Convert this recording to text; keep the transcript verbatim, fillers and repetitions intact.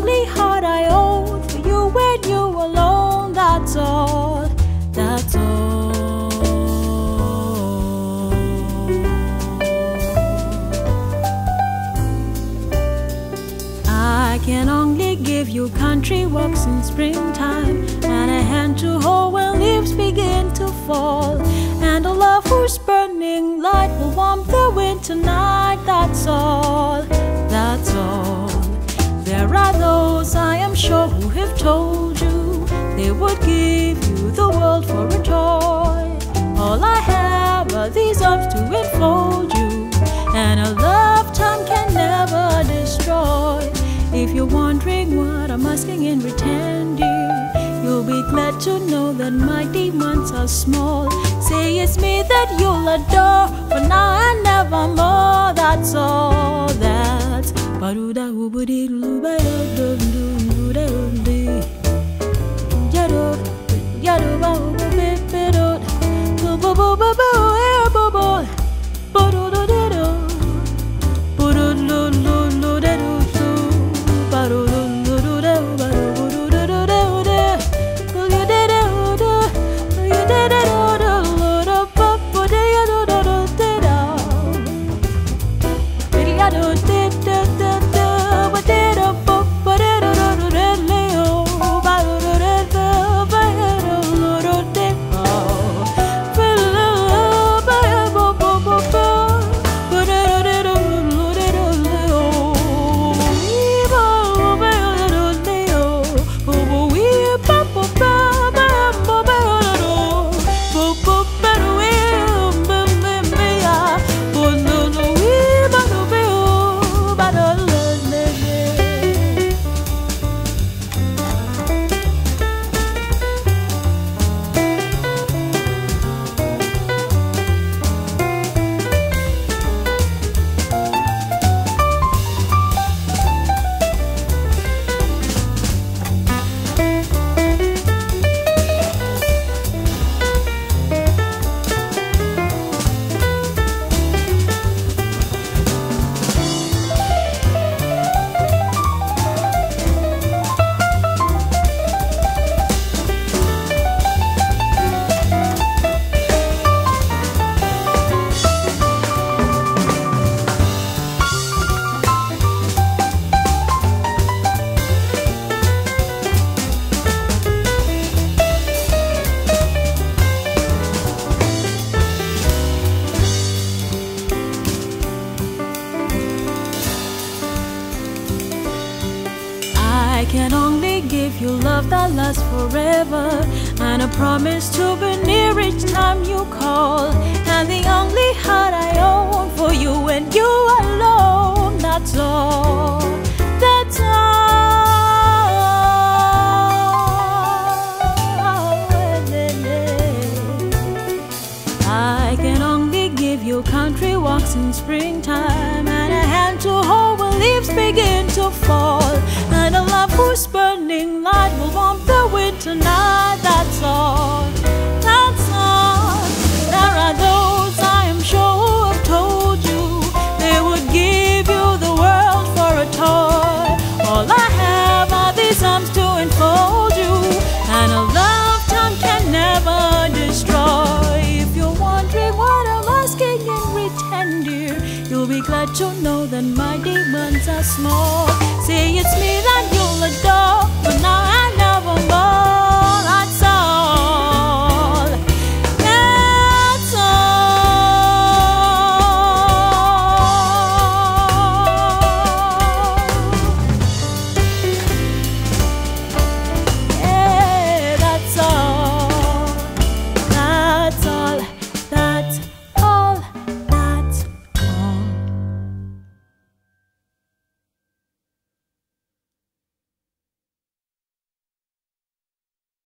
only heart I own for you when you alone. That's all, that's all. I can only give you country walks in springtime, and a hand to hold when leaves begin to fall, and a love whose burning light will warm the winter night. That's all, that's all. There are those, I am sure, who have told you they would give you the world for a toy. All I have are these arms to enfold you, and a lifetime can never destroy. If you're wondering what I'm asking in return, dear, you'll be glad to know that my demands are small. Say it's me that you'll adore for now and nevermore. That's all, that's I can only give you love that lasts forever, and a promise to be near each time you call, and the only heart I own for you when you are alone. That's all, that's all. I can only give you country walks in springtime, and a hand to hold when leaves begin to fall, and a love whose burning light will warm the winter night. That's all, that's all. There are those, I am sure, who have told you they would give you the world for a toy. All I have are these arms to enfold you, and a lifetime can never destroy. If you're wondering what I'm asking in return, dear, you'll be glad to know that my demands are small. Say it's me